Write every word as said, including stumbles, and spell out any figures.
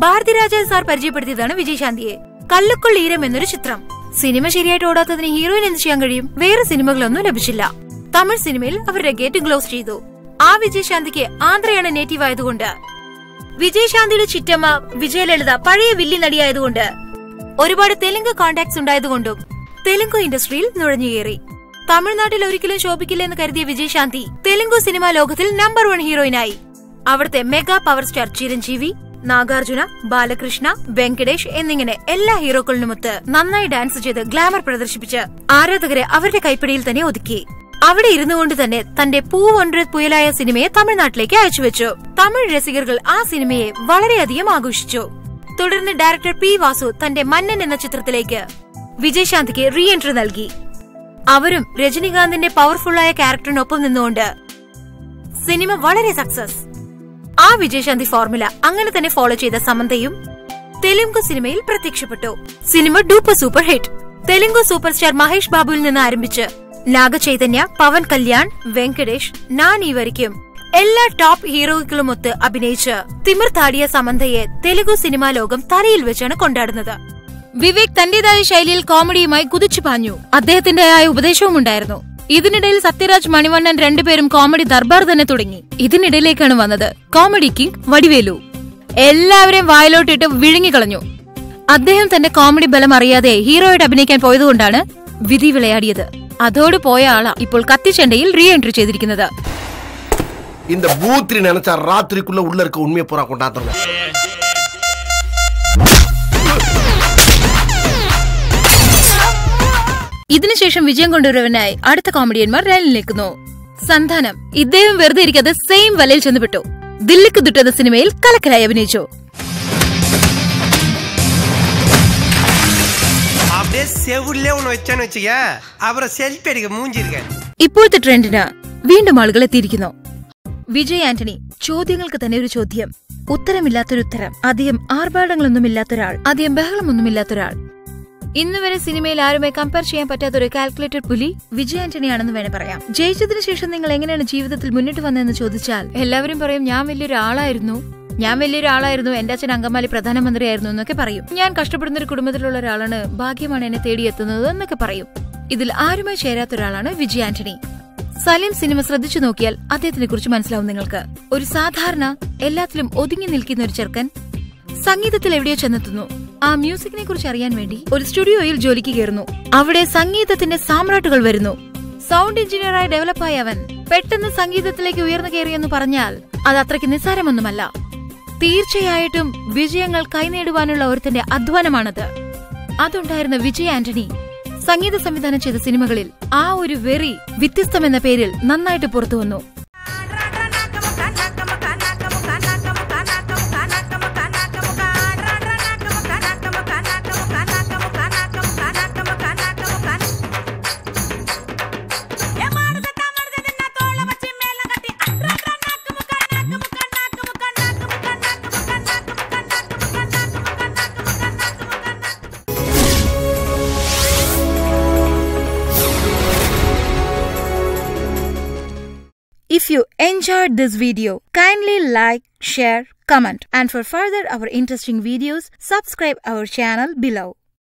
Bharathiraja sir പരിചയപ്പെടുത്തിയതാണ് വിജയശാന്തിയെ. കല്ലുക്കുൾ ഈരം എന്നൊരു ചിത്രം. Cinema ശരിയായിട്ട് ഓടാത്തതിന് ഹീറോയിൻ എന്ത് ചെയ്യാൻ കഴിയും? വേറെ സിനിമകളൊന്നും ലഭിച്ചില്ല. തമിഴ് സിനിമയിൽ അവരുടെ ഗേറ്റ് ക്ലോസ് ചെയ്തു. ആ വിജയശാന്തിക്ക് ആന്ധ്രയാണ് നേറ്റീവ് ആയതുകൊണ്ട്, വിജയശാന്തിയുടെ ചിറ്റമ്മ വിജയലളിത പഴയ വില്ലി നടിയായതുകൊണ്ട്, ഒരുപാട് തെലുങ്ക് കോണ്ടാക്ട്സ് ഉണ്ടായതുകൊണ്ടും തെലുങ്ക് ഇൻഡസ്ട്രിയിൽ നുഴഞ്ഞുകയറി. തമിഴ്നാട്ടിൽ ഒരിക്കലും ശോഭിക്കില്ല എന്ന് കരുതിയ വിജയശാന്തി തെലുങ്ക് സിനിമാ ലോകത്തിൽ നമ്പർ വൺ ഹീറോയിനായി. അവിടുത്തെ mega power star Chiranjeevi, Nagarjuna, Balakrishna, Venkatesh എന്നിങ്ങനെ എല്ലാ ഹീറോക്കളിലുമൊത്ത് നന്നായി ഡാൻസ് ചെയ്ത് ഗ്ലാമർ പ്രദർശിപ്പിച്ച് ആരാധകരെ അവരുടെ കൈപ്പിടിയിൽ തന്നെ ഒതുക്കി. അവിടെ ഇരുന്നുകൊണ്ട് തന്നെ തന്റെ പൂവൊன்று പുയലായ സിനിമയെ തമിഴ്നാട്ടിലേക്ക് അയച്ചുവെച്ചു. തമിഴ് രസികர்கள் ആ സിനിമയെ വളരെയധികം ആഘോഷിച്ചു. തുടർന്ന് ഡയറക്ടർ പി വാസു തന്റെ മന്നൻ എന്ന ചിത്രത്തിലേക്ക് വിജയശാന്തിക്ക് റീ എൻട്രി നൽകി. അവരും രജനികാന്തിന്റെ പവർഫുള്ളായ ക്യാരക്ടറിനൊപ്പം നിന്നുകൊണ്ട് സിനിമ വളരെ സക്സസ്. ആ വിജയശാന്തി ഫോർമുല അങ്ങനെ തന്നെ ഫോളോ ചെയ്ത സമന്തയും തെലുങ്ക് സിനിമയിൽ പ്രത്യക്ഷപ്പെട്ടു. Cinema duper super hit. Telugu super star Mahesh ബാബുവിൽ നിന്ന് ആരംഭിച്ച് നാഗചൈതന്യ, പവൻ കല്യാൺ, വെങ്കടേഷ്, നാനി വരയ്ക്കും എല്ലാ ടോപ്പ് ഹീറോകളുമൊത്ത് അഭിനയിച്ച് തിമിർത്താടിയ സമന്തയെ തെലുഗു സിനിമാ ലോകം തലയിൽ വെച്ചാണ് കൊണ്ടാടുന്നത്. വിവേക് തന്റേതായ ശൈലിയിൽ കോമഡിയുമായി കുതിച്ചു പാഞ്ഞു. അദ്ദേഹത്തിന്റെതായ ഉപദേശവും ഉണ്ടായിരുന്നു. ഇതിനിടയിൽ സത്യരാജ്, മണിവണ്ണൻ രണ്ടുപേരും കോമഡി ദർബാർ തന്നെ തുടങ്ങി. ഇതിനിടയിലേക്കാണ് വന്നത് കോമഡി കിങ് വടിവേലു. എല്ലാവരെയും വായിലോട്ടിട്ട് വിഴുങ്ങിക്കളഞ്ഞു. അദ്ദേഹം തന്റെ കോമഡി ബലം അറിയാതെ ഹീറോയായിട്ട് അഭിനയിക്കാൻ പോയതുകൊണ്ടാണ് വിധി വിളയാടിയത്. അതോട് പോയ ആളാ ഇപ്പോൾ കത്തിച്ചണ്ടയിൽ റീ എൻട്രി ചെയ്തിരിക്കുന്നത്. இந்த பூத்ரி நினைச்சா ராத்திரிக்குள்ள உள்ள இருக்க உண்மையை பூரா கொண்டாடுறோம். ഇതിനുശേഷം വിജയം കൊണ്ടുവരുവാനായി അടുത്ത കോമഡിയന്മാർ റയലിൽ നിൽക്കുന്നു. സന്താനം. ഇദ്ദേഹം വെറുതെ ഇരിക്കാതെ സെയിം വലയിൽ ചെന്നുപെട്ടു. ദില്ലിക്ക് ദുട്ടത സിനിമയിൽ കലക്കലായി അഭിനയിച്ചു. ഇപ്പോഴത്തെ ട്രെൻഡിന് വീണ്ടും ആളുകൾ എത്തിയിരിക്കുന്നു. വിജയ് ആന്റണി. ചോദ്യങ്ങൾക്ക് തന്നെ ഒരു ചോദ്യം, ഉത്തരമില്ലാത്തൊരു ഉത്തരം. അധികം ആർഭാടങ്ങളൊന്നുമില്ലാത്തൊരാൾ, അധികം ബഹളമൊന്നുമില്ലാത്തൊരാൾ. ഇന്നുവരെ സിനിമയിൽ ആരുമായി കമ്പയർ ചെയ്യാൻ പറ്റാത്തൊരു കാൽക്കുലേറ്റഡ് പുലി വിജയ് ആന്റണിയാണെന്ന് വേണേ പറയാം. ജയിച്ചതിനു ശേഷം നിങ്ങൾ എങ്ങനെയാണ് ജീവിതത്തിൽ മുന്നിട്ട് വന്നതെന്ന് ചോദിച്ചാൽ എല്ലാവരും പറയും ഞാൻ വലിയൊരു ആളായിരുന്നു, ഞാൻ വലിയൊരു ആളായിരുന്നു, എന്റെ അച്ഛൻ അങ്കമാലി പ്രധാനമന്ത്രിയായിരുന്നു എന്നൊക്കെ പറയും. ഞാൻ കഷ്ടപ്പെടുന്ന ഒരു കുടുംബത്തിലുള്ള ഒരാളാണ്, ഭാഗ്യമാണ് എന്നെ തേടിയെത്തുന്നത് എന്നൊക്കെ പറയും. ഇതിൽ ആരുമായി ചേരാത്ത ഒരാളാണ് വിജയ് ആന്റണി. സലീം സിനിമ ശ്രദ്ധിച്ചു നോക്കിയാൽ അദ്ദേഹത്തിനെ കുറിച്ച് മനസ്സിലാവും നിങ്ങൾക്ക്. ഒരു സാധാരണ എല്ലാത്തിലും ഒതുങ്ങി നിൽക്കുന്ന ഒരു ചെറുക്കൻ സംഗീതത്തിൽ എവിടെയോ ചെന്നെത്തുന്നു. ആ മ്യൂസിക്കിനെ കുറിച്ച് അറിയാൻ വേണ്ടി ഒരു സ്റ്റുഡിയോയിൽ ജോലിക്ക് കയറുന്നു. അവിടെ സംഗീതത്തിന്റെ സാമ്രാട്ടുകൾ വരുന്നു. സൗണ്ട് എഞ്ചിനീയറായി ഡെവലപ്പായ അവൻ പെട്ടെന്ന് സംഗീതത്തിലേക്ക് ഉയർന്നു കയറിയെന്ന് പറഞ്ഞാൽ അത് അത്രയ്ക്ക് നിസ്സാരമൊന്നുമല്ല. തീർച്ചയായിട്ടും വിജയങ്ങൾ കൈനേടുവാനുള്ള ഒരുത്തന്റെ അധ്വാനമാണത്. അതുണ്ടായിരുന്ന വിജയ് ആന്റണി സംഗീത സംവിധാനം ചെയ്ത സിനിമകളിൽ ആ ഒരു വെറി വ്യത്യസ്തമെന്ന പേരിൽ നന്നായിട്ട് പുറത്തു വന്നു. If you enjoyed this video, kindly like, share, comment, and for further our interesting videos, subscribe our channel below.